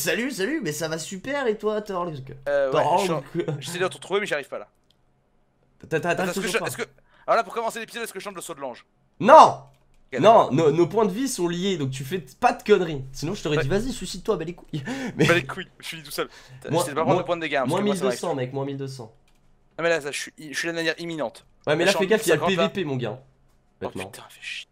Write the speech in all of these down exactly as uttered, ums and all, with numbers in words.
salut, salut, mais ça va super et toi, Torg? Euh, ouais, Torg. j'essaie de te retrouver, mais j'y arrive pas là. T'arrives Est-ce que toujours je... pas. Est-ce que... Alors là, pour commencer l'épisode, est-ce que je chante le saut de l'ange? Non. Ok, Non, d'accord. nos, nos points de vie sont liés, donc tu fais pas de conneries. Sinon, je t'aurais Ouais. dit, vas-y, suicide-toi, bah les couilles. Mais. Bah les couilles, je suis tout seul. Moins, J'essaie de pas prendre moins, de points de dégâts, hein, parce moins que moi ça m'arrive. mille deux cents, mec, moins mille deux cents. Non mais là, ça, je suis, je suis là de manière imminente. Ouais, mais Là, là, je suis fais en gaffe, il y a le mille cinquante, là. P V P, mon gars. Oh Maintenant. putain, fais chier.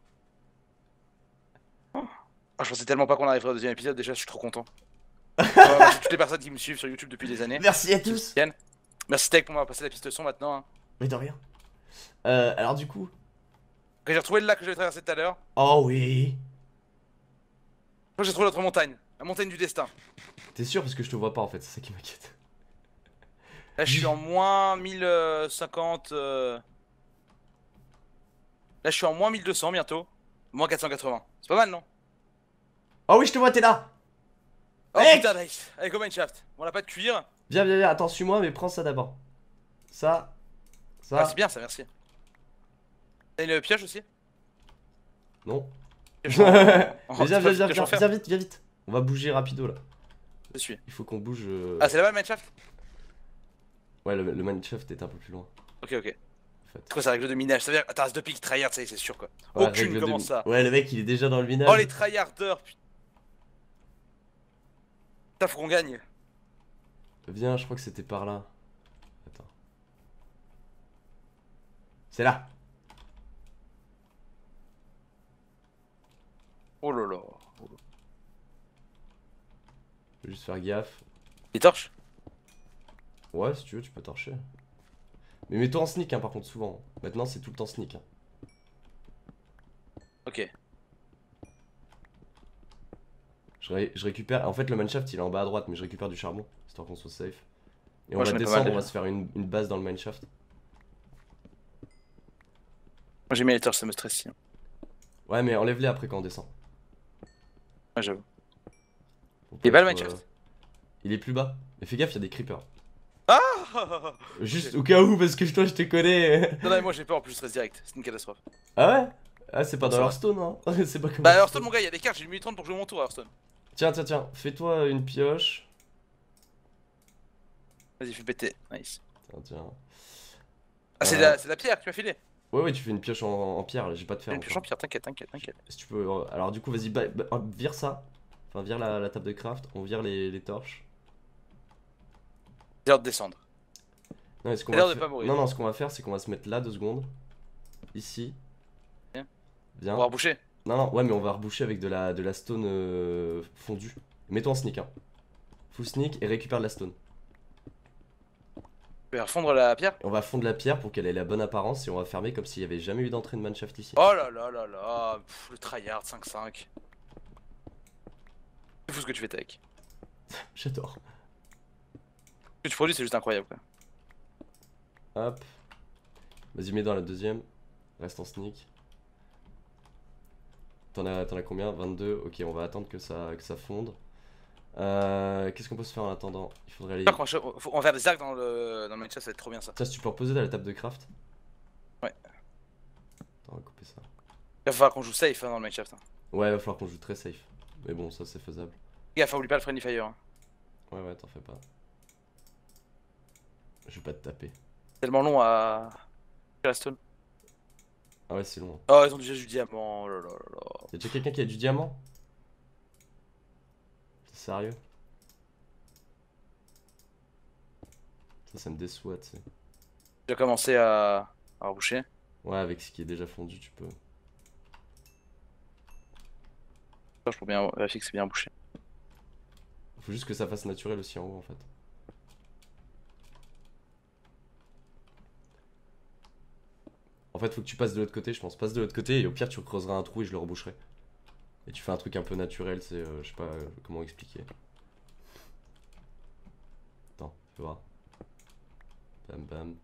Oh. Ah, je pensais tellement pas qu'on arriverait au deuxième épisode, déjà je suis trop content. Ouais, merci à toutes les personnes qui me suivent sur YouTube depuis des années. Merci à Qui me tous. soutiennent. Merci Tech pour m'avoir passé la piste son maintenant. Hein. Mais de rien. Euh, alors, du coup. Quand j'ai retrouvé le lac que j'avais traversé tout à l'heure, Oh oui. moi j'ai trouvé l'autre montagne, la montagne du destin. T'es sûr parce que je te vois pas en fait, c'est ça qui m'inquiète. Là je suis en moins mille cinquante. Euh... Là je suis en moins mille deux cents bientôt. Moins quatre cent quatre-vingts. C'est pas mal non? Oh oui, je te vois, t'es là. Oh Mec, putain nice. Avec au mineshaft. Bon on a pas de cuir. viens, viens, viens, attends, suis-moi, mais prends ça d'abord. Ça. Ça. Ah c'est bien ça, merci. T'as une pioche aussi? Non. Pioche en- en- Mais viens, viens, viens, pioche en viens, fer. viens vite, viens vite. On va bouger rapido là. Je suis. Il faut qu'on bouge. euh, Ah c'est là-bas le mineshaft? Ouais, le, le mineshaft est un peu plus loin. Ok ok. En fait. C'est quoi ça, règle de minage? Ça veut dire. Attends, c'est deux pics tryhard, ça y est, c'est sûr quoi. Ouais, Aucune, règle comment de- ça? Ouais, le mec il est déjà dans le minage. Oh les tryharders, putain. Putain, faut qu'on gagne. Viens, je crois que c'était par là. Attends. C'est là. Oh là là. Faut juste faire gaffe. Les torches? Ouais, si tu veux, tu peux torcher. Mais mets-toi en sneak, hein, par contre, souvent. Maintenant, c'est tout le temps sneak. Hein. Ok. Je, ré- je récupère. En fait, le mineshaft il est en bas à droite, mais je récupère du charbon, histoire qu'on soit safe. Et Moi, on j'en va ai pas mal descendre, on va déjà. se faire une, une base dans le mineshaft. Moi j'ai mis les torches, ça me stresse si. Ouais, mais enlève-les après quand on descend. Ouais, j'avoue. Faut Il est pas bas le être, mineshaft? euh, Il est plus bas. Mais fais gaffe, il y a des creepers. Ah. Juste au cas où, parce que toi, je te connais. Non, non, mais moi j'ai peur en plus, je stresse direct. C'est une catastrophe. Ah ouais. Ah, c'est pas Non, dans ça va. Hearthstone, hein. C'est pas comme Bah, Hearthstone. Hearthstone, mon gars, il y a des cartes, j'ai une minute trente pour jouer mon tour à Hearthstone. Tiens, tiens, tiens. Fais-toi une pioche. Vas-y, fais péter. Nice. Tiens, tiens. Ah, c'est Euh, de, la- c'est de la pierre que tu m'as filé. Ouais, ouais, tu fais une pioche en, en pierre, là, j'ai pas de fer. J'ai une pioche en encore. pierre, t'inquiète, t'inquiète, t'inquiète. Si tu peux. euh, Alors, du coup, vas-y, ba- ba- vire ça. Enfin, vire la, la table de craft. On vire les, les torches. J'ai hâte de descendre. Non, mais ce qu'on T'as va l'air de faire- pas mourir. non, non, ce qu'on va faire, c'est qu'on va se mettre là deux secondes. Ici. Bien. Viens. On va reboucher. Non, non, ouais, mais on va reboucher avec de la, de la stone euh, fondue. Mets-toi en sneak, hein. Full sneak et récupère de la stone. Je vais refondre la pierre. On va fondre la pierre pour qu'elle ait la bonne apparence et on va fermer comme s'il y avait jamais eu d'entrée de mineshaft ici. Oh là là là là. Pff, le tryhard cinq cinq. C'est fou ce que tu fais, Tech. J'adore. Ce que tu produis, c'est juste incroyable quoi. Hop. Vas-y, mets dans la deuxième. Reste en sneak. T'en as, t'en as combien? Vingt-deux. Ok, on va attendre que ça, que ça fonde. Euh, Qu'est-ce qu'on peut se faire en attendant? Il faudrait aller. Par contre, faut- faut- on va faire des arcs dans le, dans le mineshaft, ça va être trop bien ça. Ça, si tu peux reposer dans la table de craft. Ouais. Attends, on va couper ça. Il va falloir qu'on joue safe hein, dans le mineshaft. Hein. Ouais, il va falloir qu'on joue très safe. Mais bon, ça c'est faisable. Gaffe, oublie pas le friendly fire. Hein. Ouais, ouais, t'en fais pas. Je vais pas te taper. Tellement long à. La stone. Ah ouais, c'est long. Oh, ils ont déjà du diamant. Oh là là là là. Y'a déjà quelqu'un qui a du diamant? T'es sérieux? Ça, ça me déçoit, tu sais. J'ai déjà commencé à, à reboucher. Ouais, avec ce qui est déjà fondu, tu peux. Je pour bien vérifier que c'est bien bouché. Faut juste que ça fasse naturel aussi en haut, en fait. En fait, faut que tu passes de l'autre côté, je pense. Passe de l'autre côté et au pire, tu creuseras un trou et je le reboucherai. Et tu fais un truc un peu naturel, c'est. Euh, je sais pas euh, comment expliquer. Attends, fais voir. Bam bam.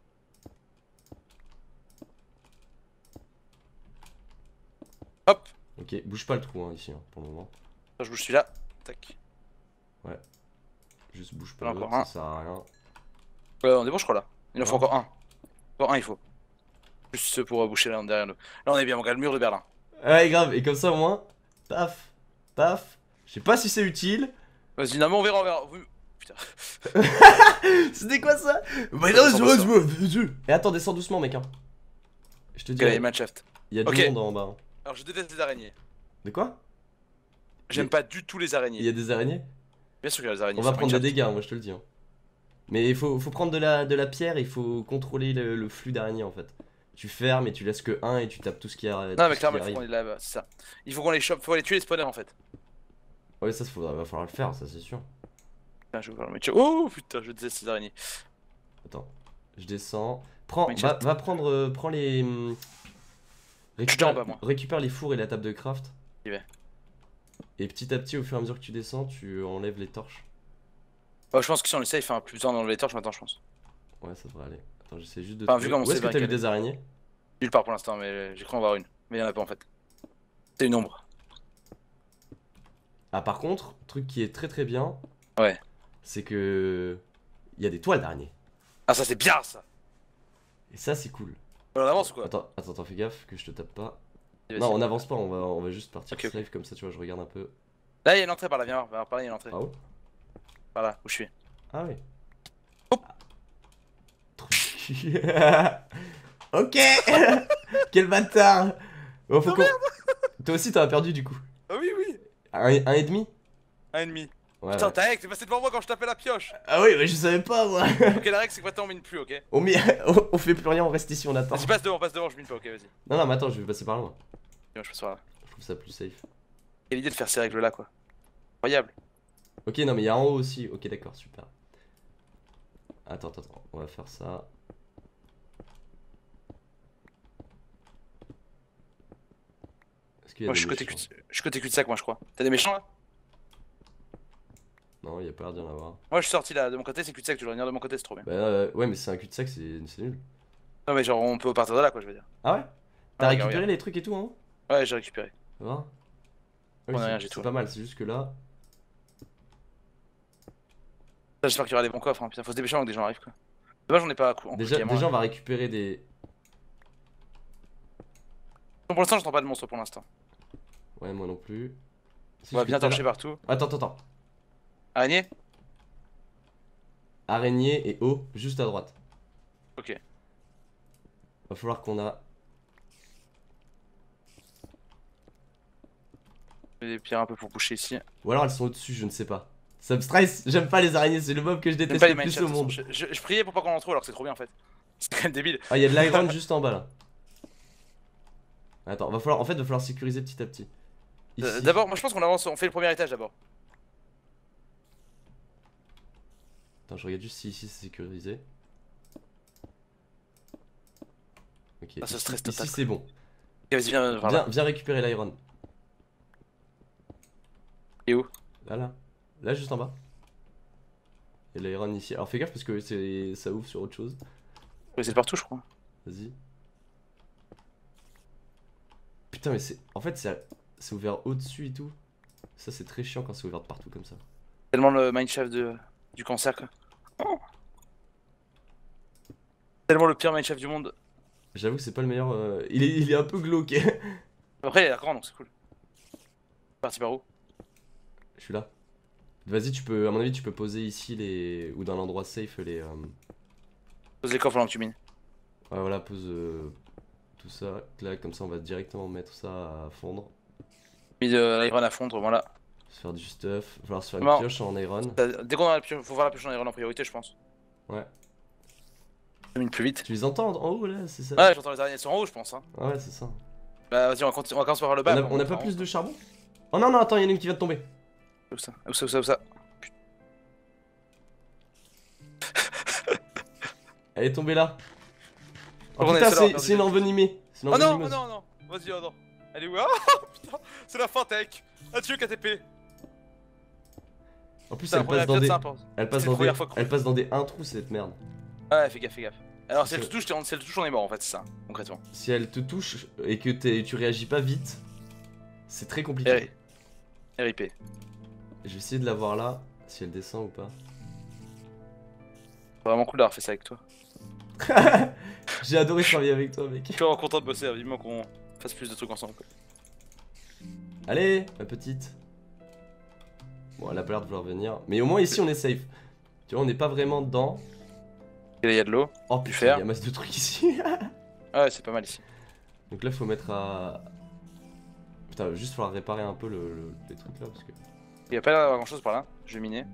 Hop. Ok, bouge pas le trou hein, ici, hein, pour le moment. Je bouge celui-là. Tac. Ouais. Juste bouge pas Là, l'autre, encore un. ça sert à rien. Euh, on est bon, je crois là. Il en faut Ouais. encore un. Encore un, il faut. Juste ceux pour euh, boucher là derrière nous. Là, on est bien, on regarde le mur de Berlin. Ouais, grave, et comme ça au moins, paf, paf. Je sais pas si c'est utile, Vas-y, non, mais on verra, on verra. Oui. Putain. C'était quoi ça? Bah non, c'est Et attends, descends doucement, mec. Hein. Je te dis. Ok, Minecraft. Il y a du Ok. monde en bas. Hein. Alors, je déteste les araignées. De quoi? J'aime Mais- pas du tout les araignées. Il y a des araignées? Bien sûr qu'il y a les araignées. On va sur prendre des Minecraft. dégâts, moi je te le dis. Hein. Mais il faut, faut prendre de la, de la pierre, il faut contrôler le, le flux d'araignées en fait. Tu fermes et tu laisses que un et tu tapes tout ce qui a. Non, tout mais ce clairement, qui il faut qu'on arrive. les lave, c'est ça. Il faut qu'on les chope, faut aller tuer les spawners en fait. Ouais, ça, il va falloir le faire, ça c'est sûr. Putain, je vais voir le mettre. Oh putain, je déteste ces araignées. Attends, je descends. Prends, va, Minecraft. va prendre, euh, prends les. hum, déjà Récupère, en bas, moi. récupère les fours et la table de craft. J'y vais. Et petit à petit, au fur et à mesure que tu descends, tu enlèves les torches. Oh, je pense que si on essaye, il fait un plus besoin d'enlever les torches maintenant, je pense. Ouais, ça devrait aller. Attends, j'essaie juste de. Enfin, trouver- vu comment Où est-ce c'est que t'as vu barricadé. des araignées? Nulle part pour l'instant, mais j'ai cru en voir une. Mais il y en a pas en fait. C'est une ombre. Ah, par contre, truc qui est très très bien. Ouais. C'est que. Il y a des toiles d'araignées. Ah, ça c'est bien ça. Et ça, c'est cool. On avance ou quoi? Attends, attends, attends, fais gaffe que je te tape pas. Vas-y, Non, vas-y. on avance pas, on va, on va juste partir Ok, ok. safe comme ça, tu vois, je regarde un peu. Là, il y a une entrée par là, viens voir. Par là, il y a une entrée. Ah ouais? Par là, où je suis. Ah oui. Hop. Trop- Ok. Quel bâtard. Bon, faut qu'on- Toi aussi, t'en as perdu du coup. Ah oui, oui. Un, un et demi? Un ennemi. Ouais. Putain, ouais. ta règle, t'es passé devant moi quand je tapais la pioche. Ah oui, mais je savais pas moi. Ok, la règle, c'est que maintenant on mine plus, ok? On, met... on- on fait plus rien, on reste ici, on attend. Vas-y, passe devant, passe devant, je mine pas, ok, vas-y. Non, non, mais attends, je vais passer par là. Moi. Viens, je passe par là. Je trouve ça plus safe. Quelle idée de faire ces règles là, quoi. Incroyable. Ok, non, mais il y a en haut aussi. Ok, d'accord, super. Attends, attends, attends, on va faire ça. Est-ce qu'il y a Moi, des je suis côté méchants? cul- je suis côté cul-de-sac, moi, je crois. T'as des méchants là? Non, il y a pas l'air d'y en avoir. Moi, je suis sorti là, de mon côté, c'est cul-de-sac, tu dois venir de mon côté, c'est trop bien. Bah, euh, ouais, mais c'est un cul-de-sac, c'est c'est nul. Non, mais genre, on peut partir de là, quoi, je veux dire. Ah ouais? T'as Ah, récupéré regarde, les trucs et tout, hein? Ouais, j'ai récupéré. Ça va? On Oui, a c'est- rien, j'ai c'est tout. pas mal, c'est juste que là. J'espère qu'il y aura des bons coffres, hein. Putain, faut se dépêcher avant que des gens arrivent, quoi. Dommage, on est pas à coup. en Déjà, coup, déjà, là. on va récupérer des. Bon, pour l'instant, j'entends pas de monstre pour l'instant. Ouais, moi non plus. Si, On va je bien fais ça torcher là- partout. Attends, attends, attends. Araignée? Araignée et eau, juste à droite. Ok. Va falloir qu'on a. J'ai des pierres un peu pour coucher ici. Ou alors elles sont au-dessus, je ne sais pas. Ça me stresse, j'aime pas les araignées, c'est le mob que je J'aime déteste pas les le plus Minecraft, au de toute monde. façon. je, je- je priais pour pas qu'on en trouve alors que c'est trop bien en fait. C'est quand même débile. Ah, il y a de l'iron juste en bas là. Attends, va falloir, en fait, va falloir sécuriser petit à petit. Ici. Euh, D'abord, moi je pense qu'on avance, on fait le premier étage d'abord. Attends, je regarde juste si ici c'est sécurisé. Ok, Ah, ce ici, stress ici, total. c'est bon. Ok, vas-y, viens vers Viens, là. viens récupérer l'iron. Et où? Là, là. Là, juste en bas. Il y a l'iron ici. Alors fais gaffe parce que c'est ça ouvre sur autre chose. Ouais, c'est partout, je crois. Vas-y. Putain, mais c'est. En fait, c'est c'est ouvert au-dessus et tout. Ça, c'est très chiant quand c'est ouvert de partout comme ça. Tellement le mineshaft de... du cancer, quoi. Oh. Tellement le pire mineshaft du monde. J'avoue que c'est pas le meilleur. euh, Il, est, il est un peu glauque. Après, il a l'air grand donc c'est cool. Parti par où? Je suis là. Vas-y, tu peux. À mon avis, tu peux poser ici les. Ou dans l'endroit safe les. euh, Pose les coffres pendant que tu mines. Ouais, voilà, pose euh, tout ça. Là, comme ça, on va directement mettre ça à fondre. Mis de l'iron à fondre, voilà. Se faire du stuff. Va falloir se faire une Non. pioche en iron. T'as- Dès qu'on a la pioche, faut voir la pioche en iron en priorité, je pense. Ouais. Je mine plus vite. Tu les entends en haut là, c'est ça? Ouais, j'entends les araignées, elles sont en haut, je pense. Hein. Ah ouais, c'est ça. Bah, vas-y, on va, conti- on va commencer par le On bas. a, après, on a va pas en plus haut. de charbon? Oh non, non, attends, il y en a une qui vient de tomber. Où ça? Où ça? Où ça? Où ça? Elle est tombée là. Oh On est putain, seul à avoir c'est perdu c'est une des- envenimée. C'est une Oh non, oh envenimeuse. non, non. Vas-y, oh non. Elle est où? Ah putain, c'est la fin tech. Adieu K T P. En plus, Putain, elle la première passe dans épisode, des. c'est intense. Elle passe C'est dans la des. première fois que- Elle passe dans des un trou cette merde. Ouais, fais gaffe, fais gaffe. Alors, si C'est- elle te touche, t'es en- si elle te touche, on est mort en fait, c'est ça, concrètement. Si elle te touche et que t'es- tu réagis pas vite, c'est très compliqué. R I P. Je vais essayer de la voir là, si elle descend ou pas. C'est vraiment cool d'avoir fait ça avec toi. J'ai adoré travailler avec toi, mec. Je suis vraiment content de bosser, vivement qu'on fasse plus de trucs ensemble. Quoi. Allez, ma petite. Bon, elle a pas l'air de vouloir venir. Mais au moins ici on est safe. Tu vois, on n'est pas vraiment dedans. Et là, il y a de l'eau. Oh Du putain, fer. il y a masse de trucs ici. Ah ouais, c'est pas mal ici. Donc là, faut mettre à. Putain, il va juste falloir réparer un peu le, le- les trucs là. Parce que... Il y a pas l'air d'avoir grand chose par là. Je vais miner.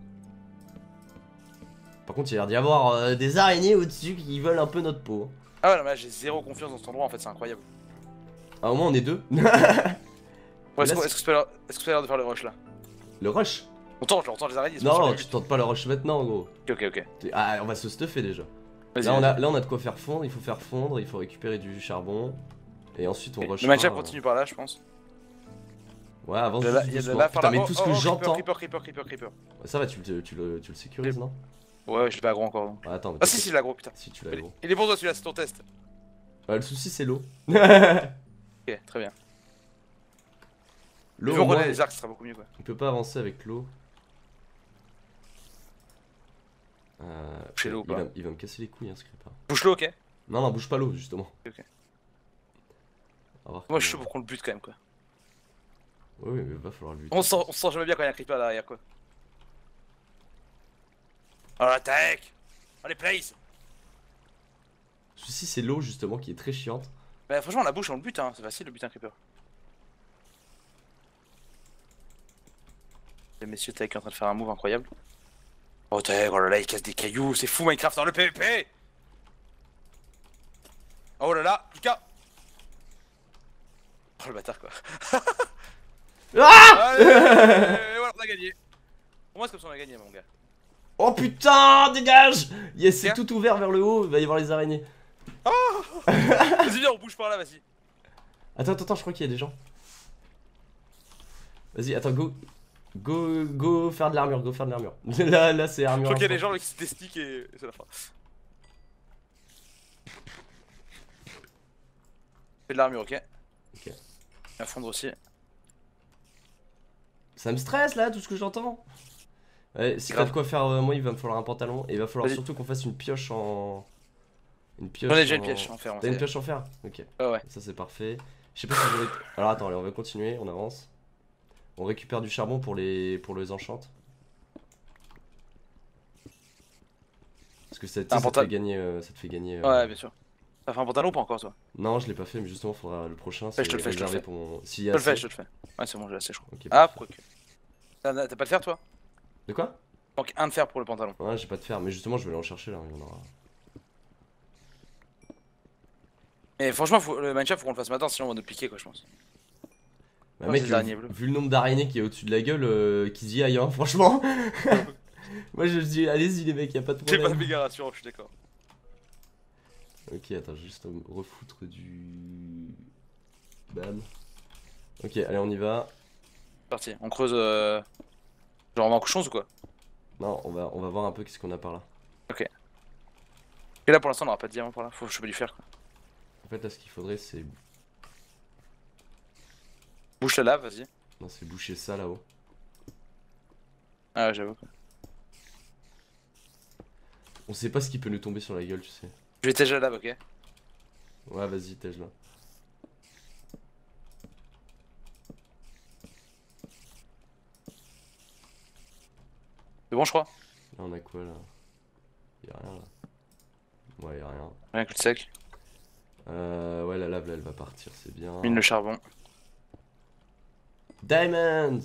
Par contre, il y a l'air d'y avoir euh, des araignées au-dessus qui veulent un peu notre peau. Ah ouais, non, mais là j'ai zéro confiance dans cet endroit en fait, c'est incroyable. Ah, au moins on est deux. Ouais, est-ce Là, qu'on- c'est- est-ce que c'est pas l'heure est-ce que c'est pas l'heure de faire le rush là? Le rush. On tente, on tente les araignées. c'est pas sur Non, les tu buts. tentes pas le rush maintenant, gros. Ok, ok, ok. T'es- Ah, on va se stuffer déjà. Vas-y. Là on, a, vas-y. là, on a de quoi faire fondre. Il faut faire fondre, il faut récupérer du charbon. Et ensuite, on Ok. rush. Le match-up continue par là, je pense. Ouais, avance Il y a de la- juste il y a de doucement. la par Putain, là. mais Oh, tout ce oh, que oh, j'entends. Creeper, creeper, creeper, creeper, creeper. Ça va, tu le, tu le, tu le sécurises, non? Ouais, ouais, je l'ai pas aggro encore. donc. Ouais, attends, mais Ah si, t'inquiète. si, je l'ai aggro, putain. Si, tu l'as Il gros. il est pour toi celui-là, c'est ton test. Ouais, le souci, c'est l'eau. Ok, très bien. L'eau, L'eau, au on moins, connaît les arcs, ce sera beaucoup mieux quoi. on peut pas avancer avec l'eau. Euh, Boucher l'eau ou il, pas va, il va me casser les couilles, hein, ce creeper. Bouche l'eau, ok. Non, non, bouge pas l'eau, justement. Ok. On va voir Moi je suis chaud comment- pour qu'on le bute quand même quoi. Oui, oui, mais va falloir lui. On se sent, on se sent jamais bien quand il y a un creeper derrière quoi. Oh l'attaque. Oh les plays. Le souci, c'est l'eau, justement, qui est très chiante. Bah franchement la bouche on le bute hein, c'est facile de buter un creeper. Le messieurs Tech est en train de faire un move incroyable. Oh Tech, oh là là il casse des cailloux, c'est fou Minecraft dans le P V P. Oh là là, Pika. Oh le bâtard quoi. Ah Allez, voilà on a gagné. Pour moi c'est comme ça on a gagné mon gars. Oh putain, dégage! Yes, c'est Tiens. tout ouvert vers le haut, il va y avoir les araignées. Vas-y viens on bouge par là vas-y. Attends, attends, attends, je crois qu'il y a des gens. Vas-y, attends, go. Go, go faire de l'armure, go faire de l'armure. Là, là, c'est Je armure. crois qu'il y a des instant. gens avec des sticks et et c'est la fin. Fais de l'armure ok. Ok. À fondre aussi. Ça me stresse là, tout ce que j'entends. Ouais, si t'as Grave. de quoi faire, euh, moi il va me falloir un pantalon et il va falloir Vas-y. surtout qu'on fasse une pioche en. Une pioche. J'en ai déjà en- une piège en fer. moi, T'as une c'est- pioche en fer? Ok. Ouais ouais. Ça c'est parfait. Je sais pas si j'aurais. Alors attends, allez, on va continuer, on avance. On récupère du charbon pour les pour les enchantes. Parce que ça, tu sais, Un ça te pantal- fait gagner. euh, ça te fait gagner. euh, Ouais bien sûr. T'as fait un pantalon ou pas encore toi? Non, je l'ai pas fait, mais justement, faudra le prochain. Ouais, je te le fais, je te le réservé fais. pour mon. S'il y Je a te le fais, assez- je te le fais. Ouais c'est bon j'ai assez je crois. Ok, Ah parfait. quoi que. T'as t'as pas de fer toi? De quoi? Donc un de fer pour le pantalon. Ouais, j'ai pas de fer, mais justement, je vais aller en chercher là. Il y en aura. Et franchement faut, le Minecraft faut qu'on le fasse maintenant sinon on va nous piquer quoi je pense. Bah, Ouais, mec, c'est des euh, araignées bleues. vu le nombre d'araignées qui est au-dessus de la gueule, euh, qu'ils y aillent, hein, franchement. Moi, je dis, allez-y, les mecs, y a pas de C'est pas problème. méga rassurant je suis d'accord. Ok, attends, juste me refoutre du. Bam. Ok, allez, on y va. Parti. On creuse euh... genre on va en couchons ou quoi? Non, on va, on va voir un peu qu'est-ce qu'on a par là. Et là pour l'instant on aura pas de diamant par là, faut choper du fer quoi. En fait, là, ce qu'il faudrait, c'est. Bouche la lave vas-y. Non, c'est boucher ça là-haut. Ah ouais j'avoue quoi. On sait pas ce qui peut nous tomber sur la gueule, tu sais. Je vais tège la lave ok. Ouais, vas-y, tège là. C'est bon je crois? Là, on a quoi là? Y'a rien là. Ouais, y'a rien. Rien que de sec. Euh, ouais, la lave là, elle va partir, c'est bien. Mine le charbon. Diamond!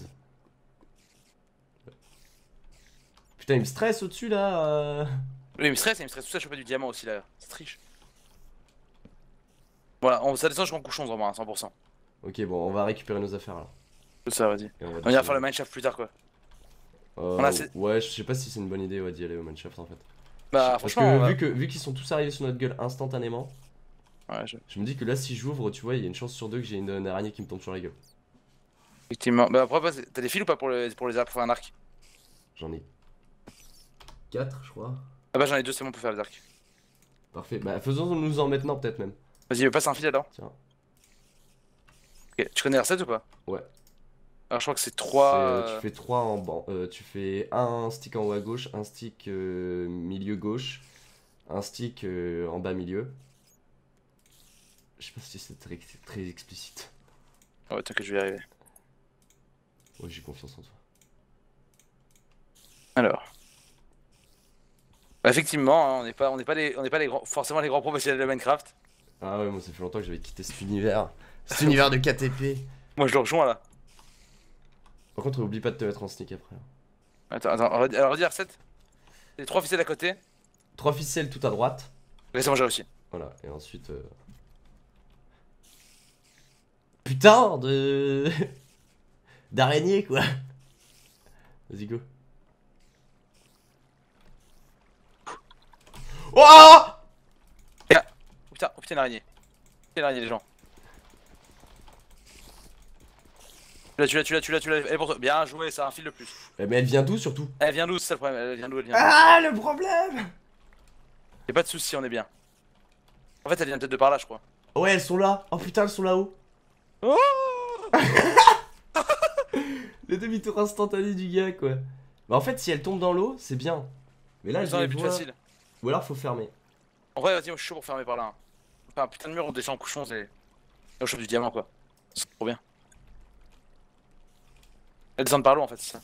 Putain, il me stresse au-dessus là. euh. Oui il me stresse, il me stresse tout ça, choper du diamant aussi là. C'est triche. Voilà, on, ça descend jusqu'en couchons vraiment à cent pour cent. Ok, bon, on va récupérer nos affaires là. C'est ça vas-y. Et on va On ira descendre. faire le mineshaft plus tard quoi. Euh, on a assez- Ouais, je sais pas si c'est une bonne idée ouais, d'y aller au mineshaft en fait. Bah Parce franchement que on va- vu que vu qu'ils sont tous arrivés sur notre gueule instantanément, Ouais, je... je me dis que là si j'ouvre, tu vois, il y a une chance sur deux que j'ai une, une araignée qui me tombe sur la gueule. Effectivement. Bah après pas- t'as des fils ou pas pour, le... pour les arcs, pour faire un arc? J'en ai quatre, je crois. Ah bah j'en ai deux c'est bon pour faire les arcs. Parfait. Bah faisons-nous en maintenant peut-être même. Vas-y passe un fil alors. Tiens. Ok, tu connais la recette ou pas? Ouais. Alors je crois que c'est C'est, trois... euh, tu fais trois en ban- euh, tu fais un stick en haut à gauche, un stick euh, milieu gauche, un stick euh, en bas milieu. Je sais pas si c'est très, très explicite. Ouais t'inquiète je vais y arriver. Ouais, j'ai confiance en toi. Alors. Bah, effectivement, hein, on n'est pas, on n'est pas, les, on n'est pas les grands, forcément les grands professionnels de Minecraft. Ah ouais, moi ça fait longtemps que j'avais quitté cet univers. Cet univers de K T P. Moi je le rejoins là. Par contre, oublie pas de te mettre en sneak après. Attends, attends, redis- alors redis recette. Les trois ficelles à côté. Trois ficelles tout à droite. Ok, c'est bon, j'ai réussi. Voilà, et ensuite... Euh... Putain de... d'araignée quoi. Vas-y go. Oh Oh putain, oh putain, une araignée. Une araignée, les gens. Tu l'as, tu l'as, tu l'as, tu l'as, tu l'as. Elle est pour toi. Bien joué, ça a un fil de plus. Eh, mais elle vient d'où surtout? Elle vient d'où, c'est ça le problème. Elle vient d'où, elle vient d'où. Ah le problème. Y'a pas de soucis, on est bien. En fait, elle vient peut-être de par là, je crois. Ouais, elles sont là. Oh putain, elles sont là-haut. Oh Le demi-tour instantané du gars quoi. Bah en fait si elle tombe dans l'eau c'est bien. Mais là je ça les est plus vois... facile. Ou alors faut fermer. En vrai, vas-y, moi je suis chaud pour fermer par là. Hein. Enfin, un putain de mur, on descend en couchon, c'est. Là, on chope du diamant quoi. C'est trop bien. Elles descendent par l'eau en fait, c'est ça.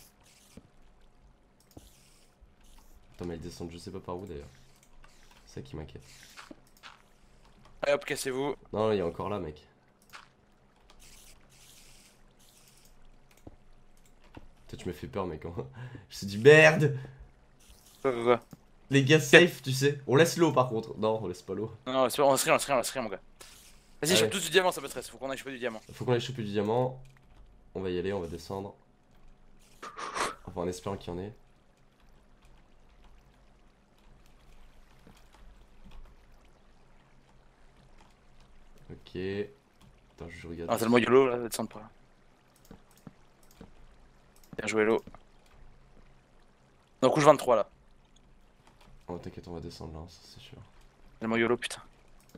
Attends mais elles descendent je sais pas par où d'ailleurs. C'est ça qui m'inquiète. Allez hop, cassez-vous. Non il est encore là mec. Toi tu me fais peur mec. Hein. Je me suis dit merde. Quoi, quoi, quoi. Les gars safe tu sais. On laisse l'eau par contre. Non on laisse pas l'eau. Non, non, on laisse rien, on laisse rien, on laisse rien, on laisse rien, mon gars. Vas-y, Ah chope ouais. tous du diamant, ça me stresse. Faut qu'on aille choper du diamant. Faut qu'on aille choper du diamant. On va y aller, on va descendre. Enfin en espérant qu'il y en ait. Ok. Attends je regarde. Ah, t'as le mot YOLO là, descendre par là. Bien joué, l'eau. Donc, couche vingt-trois là. Oh t'inquiète on va descendre là, ça c'est sûr. Le mot YOLO, putain.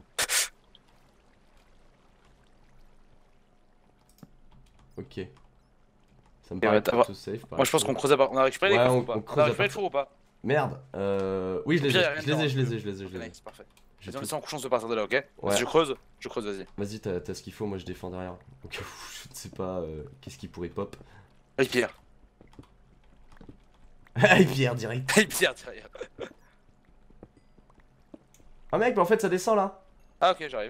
Ok. Ça me Et paraît ouais, t'as- plutôt safe. par Moi, je pense qu'on exemple. creuse à part. On a récupéré les Ouais, coffres on- ou pas on On creuse a à récupéré le partir- four ou pas Merde. Euh... Oui je les Au pire, y a ai. rien Je les ai, dedans. je les ai, je les ai, je les ai. Ok, nice, parfait. J'ai Vas-y, on tout- descend en couchon, on se partir de là, ok Ouais. Vas-y, je creuse, je creuse, vas-y. Vas-y, t'as t'as ce qu'il faut, moi je défends derrière. Donc je ne sais pas euh, qu'est-ce qui pourrait pop. Aïe, Pierre. Aïe Pierre direct. Aïe, Pierre, derrière. Ah mec, mais en fait ça descend là. Ah, ok, j'arrive.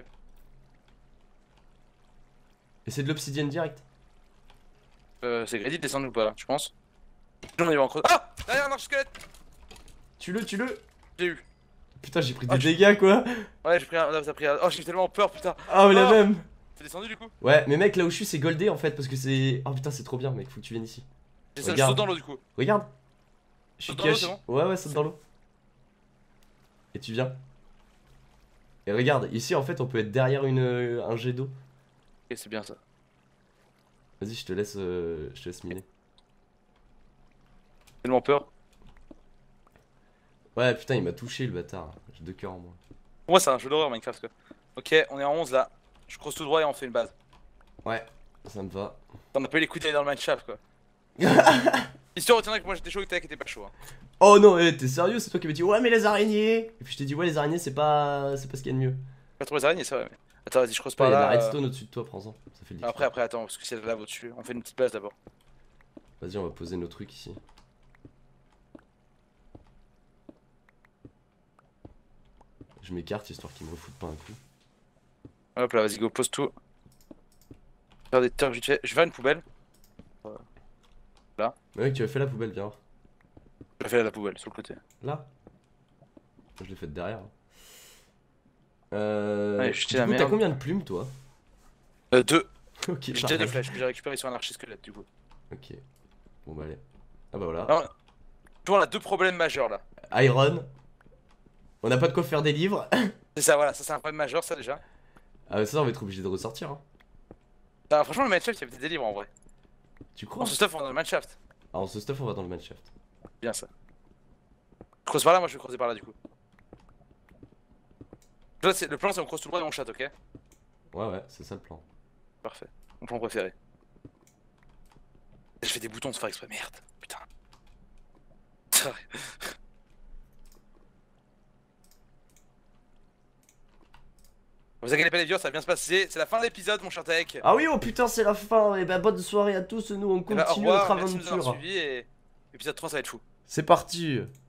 Et c'est de l'obsidienne direct. Euh, c'est Grady de descendre ou pas là, tu penses J'en ai eu en creuse. Ah derrière un arche squelette. Tue-le, tue-le. J'ai eu. Putain, j'ai pris des Ah, tu- dégâts quoi. Ouais, j'ai pris un. Là, t'as pris un. Oh, j'ai tellement peur, putain. Ah, mais la Ah. même. T'es descendu du coup Ouais, mais mec, là où je suis, c'est goldé en fait parce que c'est. Oh putain, c'est trop bien, mec, faut que tu viennes ici. J'ai ça, je Regarde. saute dans l'eau du coup. Regarde. Je suis Saute dans l'eau, caché. c'est Ouais, ouais, saute dans l'eau. Et tu viens. Et regarde, ici en fait, on peut être derrière une, euh, un jet d'eau. Ok, c'est bien ça. Vas-y, je te laisse, euh, je te laisse miner. Tellement peur. Ouais, putain, il m'a touché le bâtard. J'ai deux cœurs en moins. Pour moi, c'est un jeu d'horreur Minecraft quoi. Ok, on est en onze là. Je creuse tout droit et on fait une base. Ouais, ça me va. On a pas eu les coups d'aller dans le mineshaft quoi. Histoire, retiendra que moi j'étais chaud et que t'étais pas chaud. Hein. Oh non, eh, t'es sérieux? C'est toi qui m'as dit ouais, mais les araignées. Et puis je t'ai dit ouais, les araignées, c'est pas, c'est pas ce qu'il y a de mieux. Pas trop les araignées, ça ouais. Mais... Attends, vas-y, je creuse Ouais, par il y a de là. la euh, redstone au-dessus de toi, prends-en. Ça fait le Après, après, attends, parce que s'il y a de la lave au-dessus, on fait une petite base d'abord. Vas-y, on va poser nos trucs ici. Je m'écarte histoire qu'ils me refoutent pas un coup. Hop là, vas-y, go, pose tout. Faire des terres vite fait. Je vais faire une poubelle. Mais mec, tu as fait la poubelle, viens voir. Je vais faire la poubelle sur le côté. Là. Je l'ai faite derrière. Euh. Ouais, du jeter la coup, t'as merde. combien de plumes toi? Euh, deux. Ok, J'ai pareil. deux flèches que j'ai récupérées sur un archer squelette du coup. Ok. Bon bah allez. Ah bah voilà. Non, tu vois, on a deux problèmes majeurs là. Iron. On n'a pas de quoi faire des livres. C'est ça, voilà, ça c'est un problème majeur ça déjà. Ah ça on va être obligé de ressortir hein. Ah, franchement, le mineshaft, il y a peut-être des livres en vrai. Tu On crois? se stuff on est dans le mineshaft. Alors on se stuff, on va dans le mineshaft. Bien ça. Je creuse par là, moi je vais creuser par là du coup. Là, c'est- le plan c'est on creuse tout droit et on chatte, ok? Ouais ouais, c'est ça le plan. Parfait. Mon plan préféré. Je fais des boutons de faire exprès, merde. Putain. Vous inquiétez pas les viewers, ça va bien se passer. C'est la fin de l'épisode, mon cher Tech. Ah oui, oh putain, c'est la fin. Et bah bonne soirée à tous, nous on Eh ben, au continue revoir, notre merci de nous avoir aventure. suivis et épisode trois ça va être fou. C'est parti.